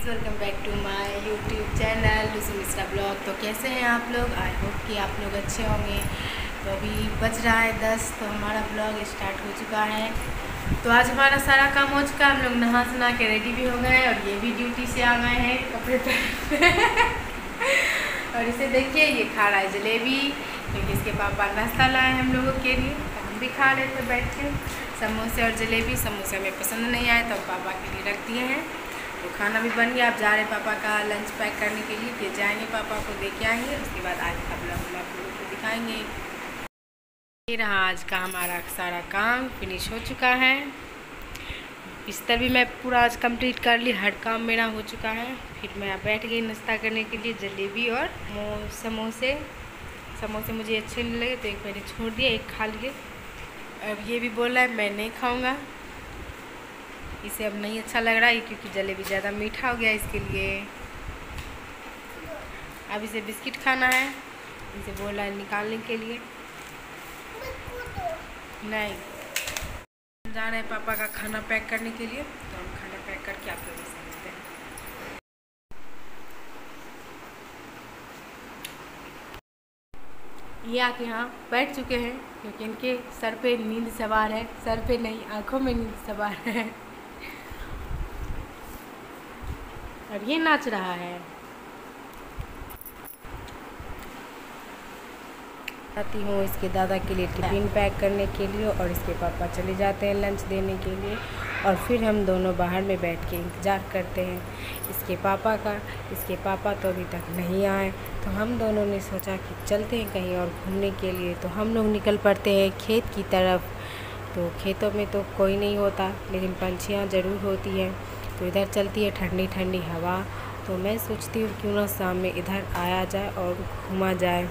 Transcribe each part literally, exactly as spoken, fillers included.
Guys, welcome back to my YouTube channel Lucy Mishra blog. तो कैसे हैं आप लोग? आई होप कि आप लोग अच्छे होंगे। तो अभी बज रहा है दस, तो हमारा ब्लॉग स्टार्ट हो चुका है। तो आज हमारा सारा काम हो चुका है। हम लोग नहा सुना के रेडी भी हो गए और ये भी ड्यूटी से आ गए हैं कपड़े पहन। और इसे देखिए, ये खा रहा है जलेबी, क्योंकि इसके पापा नाश्ता लाए हम लोगों के लिए। तो हम भी खा रहे थे बैठ के समोसे और जलेबी। समोसे हमें पसंद नहीं आए तो पापा के लिए रख दिए हैं। तो खाना भी बन गया। आप जा रहे हैं पापा का लंच पैक करने के लिए, फिर जाएंगे पापा को दे के आएंगे। उसके बाद आज का ब्लॉग हम आप लोगों को दिखाएंगे। ये रहा आज का हमारा सारा काम फिनिश हो चुका है। बिस्तर भी मैं पूरा आज कंप्लीट कर ली, हर काम मेरा हो चुका है। फिर मैं बैठ गई नाश्ता करने के लिए। जलेबी और समोसे समोसे मुझे अच्छे नहीं लगे तो एक मैंने छोड़ दिया, एक खा लिए। अब ये भी बोल रहा है मैं नहीं खाऊंगा, इसे अब नहीं अच्छा लग रहा है क्योंकि जलेबी ज़्यादा मीठा हो गया इसके लिए। अब इसे बिस्किट खाना है, इसे बोल रहा है निकालने के लिए। नहीं, जा रहे हैं पापा का खाना पैक करने के लिए। तो हम खाना पैक करके आप लोगों से मिलते हैं। ये आके यहाँ बैठ चुके हैं क्योंकि इनके सर पे नींद सवार है। सर पे नहीं, आँखों में नींद सवार है। और ये नाच रहा है। आती हूँ इसके दादा के लिए टिफ़िन पैक करने के लिए और इसके पापा चले जाते हैं लंच देने के लिए। और फिर हम दोनों बाहर में बैठ के इंतज़ार करते हैं इसके पापा का। इसके पापा तो अभी तक नहीं आए, तो हम दोनों ने सोचा कि चलते हैं कहीं और घूमने के लिए। तो हम लोग निकल पड़ते हैं खेत की तरफ। तो खेतों में तो कोई नहीं होता, लेकिन पंछियाँ ज़रूर होती हैं। तो इधर चलती है ठंडी ठंडी हवा। तो मैं सोचती हूँ क्यों ना शाम में इधर आया जाए और घूमा जाए।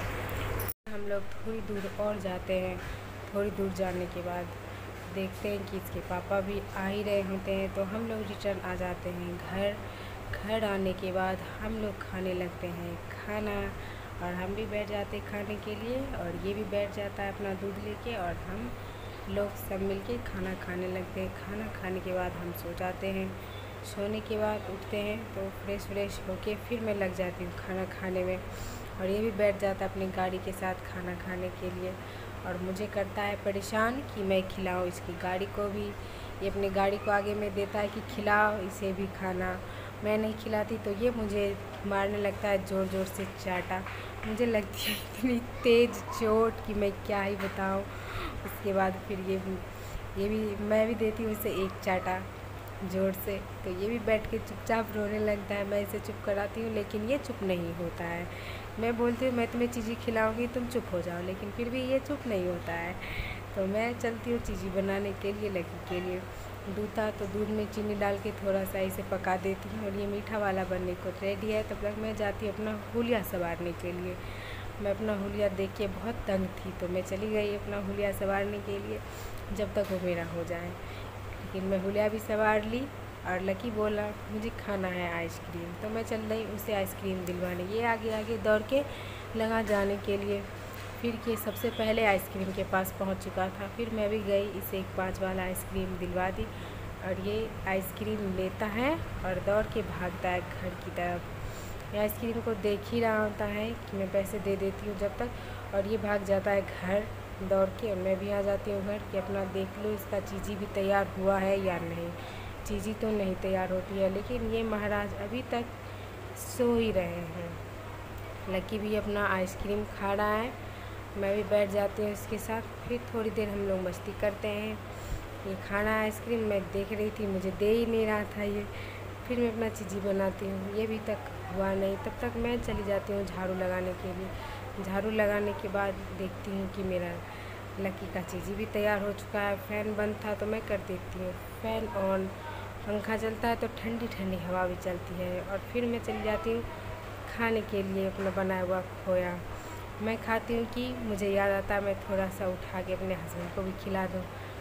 हम लोग थोड़ी दूर और जाते हैं। थोड़ी दूर जाने के बाद देखते हैं कि इसके पापा भी आ ही रहे होते हैं। तो हम लोग रिटर्न आ जाते हैं घर। घर आने के बाद हम लोग खाने लगते हैं खाना, और हम भी बैठ जाते हैं खाने के लिए। और ये भी बैठ जाता है अपना दूध लेके, और हम लोग सब मिलके खाना खाने लगते हैं। खाना खाने के बाद हम सो जाते हैं। सोने के बाद उठते हैं तो फ्रेश फ्रेश होके फिर मैं लग जाती हूँ खाना खाने में। और ये भी बैठ जाता है अपनी गाड़ी के साथ खाना खाने के लिए। और मुझे करता है परेशान कि मैं खिलाऊं इसकी गाड़ी को भी। ये अपनी गाड़ी को आगे में देता है कि खिलाओ इसे भी खाना। मैं नहीं खिलाती तो ये मुझे मारने लगता है, ज़ोर ज़ोर से चाटा। मुझे लगती है इतनी तेज़ चोट कि मैं क्या ही बताऊँ। उसके बाद फिर ये ये भी मैं भी देती हूँ इसे एक चाटा ज़ोर से। तो ये भी बैठ के चुपचाप रोने लगता है। मैं इसे चुप कराती हूँ लेकिन ये चुप नहीं होता है। मैं बोलती हूँ मैं तुम्हें चीज़ी खिलाऊंगी, तुम चुप हो जाओ, लेकिन फिर भी ये चुप नहीं होता है। तो मैं चलती हूँ चीज़ी बनाने के लिए लकी के लिए। दूध था तो दूध में चीनी डाल के थोड़ा सा इसे पका देती हूँ और ये मीठा वाला बनने को रेडी है। तब तक मैं जाती हूँ अपना हुलिया संवारने के लिए। मैं अपना हुलिया देख के बहुत तंग थी, तो मैं चली गई अपना हुलिया संवारने के लिए जब तक वो मेरा हो जाए। लेकिन मैं हुलिया भी संवार ली और लकी बोला मुझे खाना है आइसक्रीम। तो मैं चल रही उसे आइसक्रीम दिलवाने। ये आगे आगे दौड़ के लगा जाने के लिए। फिर के सबसे पहले आइसक्रीम के पास पहुंच चुका था। फिर मैं भी गई, इसे एक पाँच वाला आइसक्रीम दिलवा दी। और ये आइसक्रीम लेता है और दौड़ के भागता है घर की तरफ। ये आइसक्रीम को देख ही रहा होता है कि मैं पैसे दे देती हूँ जब तक, और ये भाग जाता है घर दौड़ के। और मैं भी आ जाती हूँ घर कि अपना देख लो इसका चीज़ी भी तैयार हुआ है या नहीं। चीज़ी तो नहीं तैयार होती है, लेकिन ये महाराज अभी तक सो ही रहे हैं। लकी भी अपना आइसक्रीम खा रहा है। मैं भी बैठ जाती हूँ इसके साथ। फिर थोड़ी देर हम लोग मस्ती करते हैं। ये खाना आइसक्रीम मैं देख रही थी, मुझे दे ही नहीं रहा था ये। फिर मैं अपना चीज़ी बनाती हूँ, ये भी तक हुआ नहीं। तब तक मैं चली जाती हूँ झाड़ू लगाने के लिए। झाड़ू लगाने के बाद देखती हूँ कि मेरा लकी का चीज़ी भी तैयार हो चुका है। फ़ैन बंद था तो मैं कर देती हूँ फ़ैन ऑन। पंखा चलता है तो ठंडी ठंडी हवा भी चलती है। और फिर मैं चली जाती हूँ खाने के लिए अपना बनाया हुआ खोया। मैं खाती हूँ कि मुझे याद आता है मैं थोड़ा सा उठा के अपने हस्बैंड को भी खिला दूँ।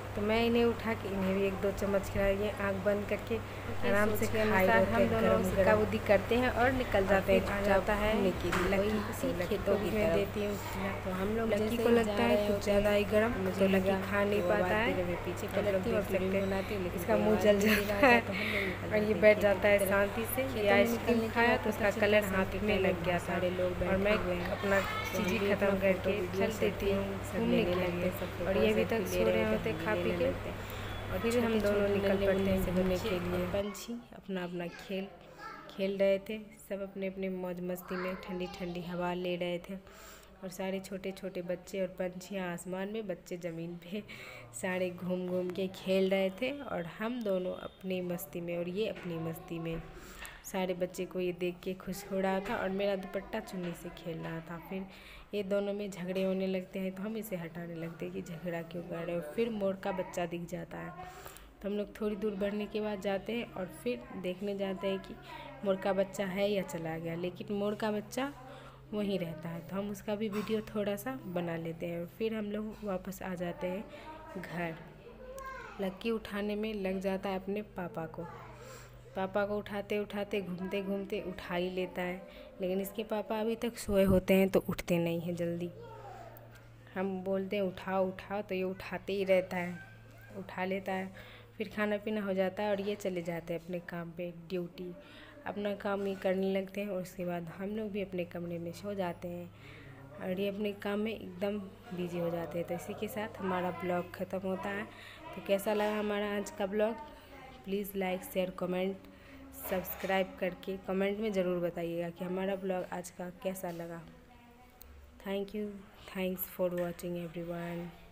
तो मैं इन्हें उठा के इन्हें भी एक दो चम्मच खिलाई, ये आँख बंद करके आराम से खाई रहते हैं। हम दोनों सिक्का बुद्धि करते हैं और निकल जाते हैं। आ जाता है लक्की किसी खेतों की में देती हूँ, तो हम लोग लक्की को लगता है कुछ ज़्यादा ही गर्म, तो लक्की खा नहीं पाता है, पीछे पलटती और वीडियो बनाती है, इसका मुँह जल जाता है और ये बैठ जाता है शांति से। ये आइसक्रीम खाया तो उसका कलर हाथ में लग गया सारे लोग, और मैं अपना चीज़ें ख़त्म करके चल देती हूँ घूमने के लिए, और ये अभी तक सो रहे होते खा पी के, और फिर हम दोनों निकल पड़ते हैं घूमने के लिए। पंछी अपना अपना खेल खेल रहे थे, सब अपने अपने मौज मस्ती में ठंडी ठंडी हवा ले रहे थे, और सारे छोटे छोटे बच्चे और पंछियाँ आसमान में, बच्चे ज़मीन पे सारे घूम घूम के खेल रहे थे, और हम दोनों अपनी मस्ती में और ये अपनी मस्ती में। सारे बच्चे को ये देख के खुश हो रहा था, और मेरा दुपट्टा चुन्नी से खेल रहा था। फिर ये दोनों में झगड़े होने लगते हैं, तो हम इसे हटाने लगते हैं कि झगड़ा क्यों कर रहे हो। फिर मोर का बच्चा दिख जाता है, तो हम लोग थोड़ी दूर बढ़ने के बाद जाते हैं और फिर देखने जाते हैं कि मोर का बच्चा है या चला गया, लेकिन मोर का बच्चा वहीं रहता है, तो हम उसका भी वीडियो थोड़ा सा बना लेते हैं। फिर हम लोग वापस आ जाते हैं घर। लक्की उठाने में लग जाता है अपने पापा को, पापा को उठाते उठाते घूमते घूमते उठा ही लेता है, लेकिन इसके पापा अभी तक सोए होते हैं तो उठते नहीं हैं जल्दी। हम बोलते हैं उठाओ उठाओ, तो ये उठाते ही रहता है, उठा लेता है। फिर खाना पीना हो जाता है और ये चले जाते हैं अपने काम पे, ड्यूटी अपना काम ये करने लगते हैं, और उसके बाद हम लोग भी अपने कमरे में सो जाते हैं, और ये अपने काम में एकदम बिजी हो जाते हैं। तो इसी के साथ हमारा ब्लॉग ख़त्म होता है। तो कैसा लगा हमारा आज का blog, please like share comment subscribe करके कमेंट में ज़रूर बताइएगा कि हमारा ब्लॉग आज का कैसा लगा। Thank you, thanks for watching everyone.